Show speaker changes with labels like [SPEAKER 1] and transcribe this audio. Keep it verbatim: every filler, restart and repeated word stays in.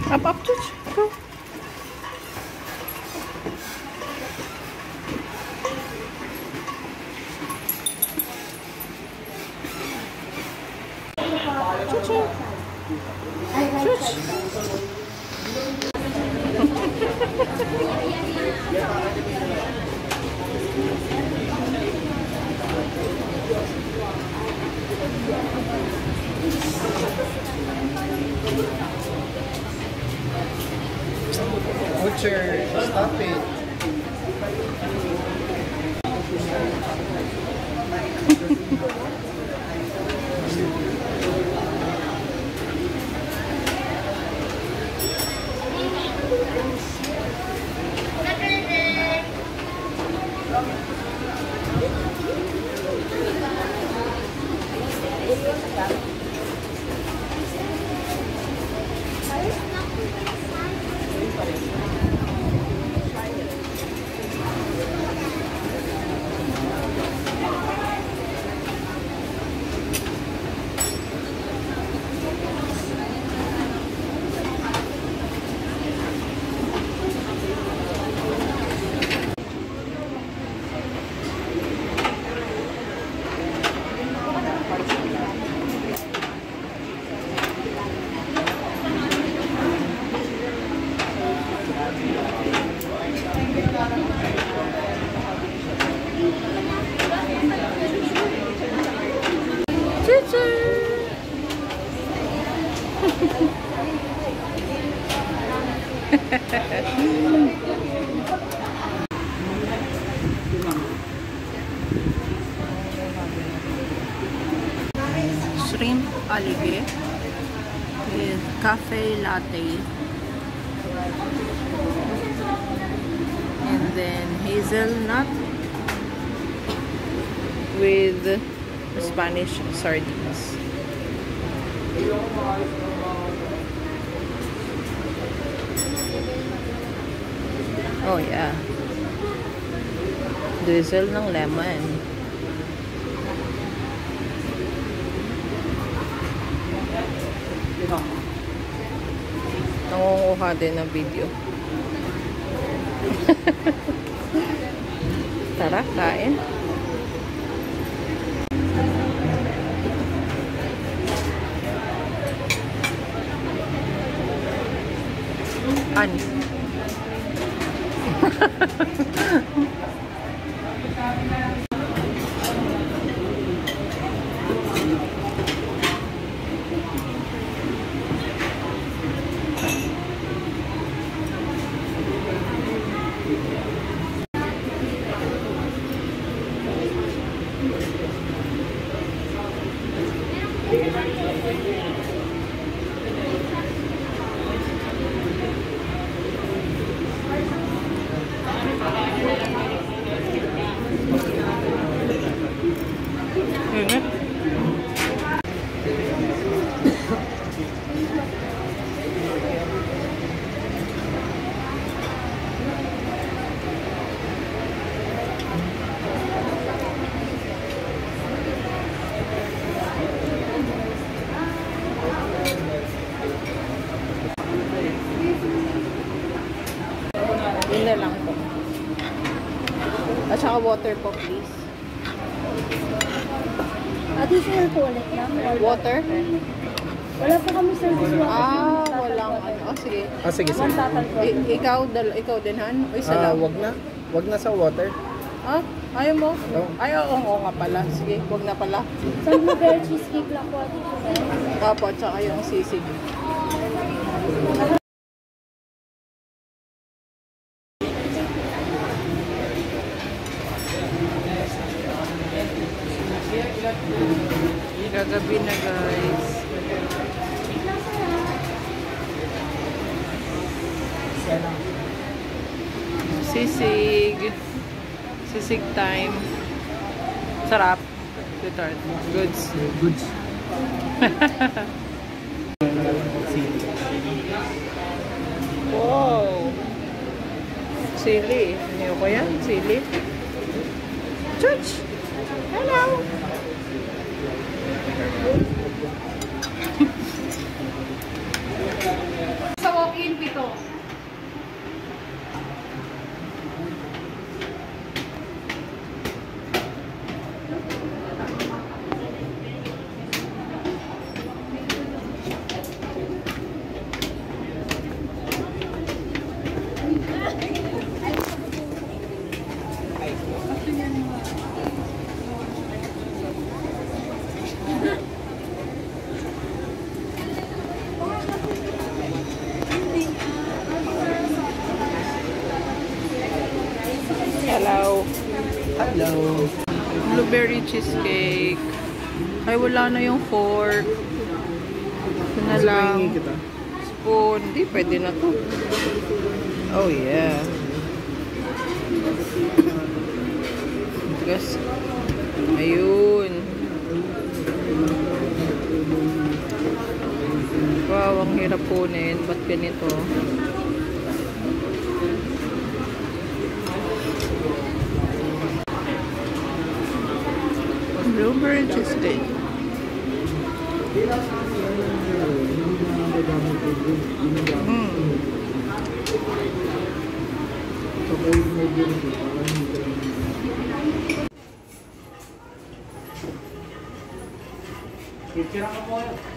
[SPEAKER 1] Up, up, touch. Go.
[SPEAKER 2] Butcher, stop it.
[SPEAKER 1] Shrimp aligue with cafe latte, and then hazelnut with Spanish sardines. Oh yeah, drizzle ng lemon. Nangunguha din ng video. Tara, kain. Ani. Yun na lang po. At saka water po, please.
[SPEAKER 3] Additional po ulit lang.
[SPEAKER 1] Water?
[SPEAKER 3] Wala po kami service water.
[SPEAKER 1] Ah, walang ano. Oh, sige.
[SPEAKER 2] Ah, sige, sige.
[SPEAKER 3] One bottle po.
[SPEAKER 1] I ikaw, dal ikaw din, Han? O isa
[SPEAKER 2] Ah,
[SPEAKER 1] lang?
[SPEAKER 2] wag na. Wag na sa water.
[SPEAKER 1] Ah, ayaw mo?
[SPEAKER 2] No.
[SPEAKER 1] Ay, oo, oo nga pala. Sige, wag na pala.
[SPEAKER 3] Some blueberry cheesecake lang po. Additional.
[SPEAKER 1] Opo, at saka yung sisig. Gagabi na, guys. Sisig. Sisig time. Sarap. Sweetheart. Goods.
[SPEAKER 2] Goods.
[SPEAKER 1] Wow. Sili. Ayoko yan. Sili. Church. Hello. Sa walk-in.
[SPEAKER 2] Hello.
[SPEAKER 1] Blueberry cheesecake. Ay, wala na yung fork. Ito na lang.
[SPEAKER 2] Hingi kita.
[SPEAKER 1] Spoon. Hindi, pwede na to. Oh, yeah. Guys. Ayun. Wow, ang hirap kunin. Ba't ganito? Blueberry cheesecake. Mm.
[SPEAKER 2] Picture ako po.